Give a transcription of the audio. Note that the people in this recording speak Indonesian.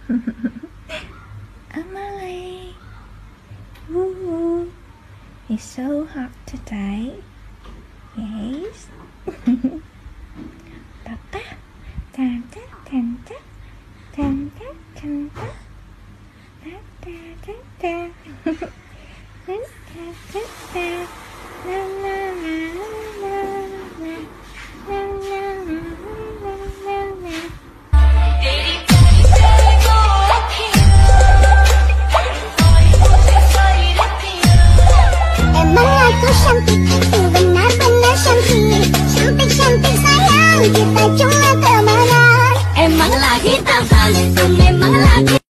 Emily, woo, it's so hot today. Yes. Papa, tan ta tan ta tan ta tan ta ta ta ta ta ta ta ta ta la la